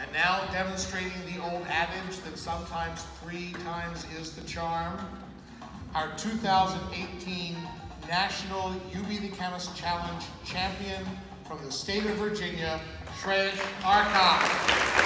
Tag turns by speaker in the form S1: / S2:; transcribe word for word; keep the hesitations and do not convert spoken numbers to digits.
S1: And now demonstrating the old adage that sometimes three times is the charm, our two thousand eighteen National You Be the Chemist Challenge champion from the state of Virginia, Shreya Arkan.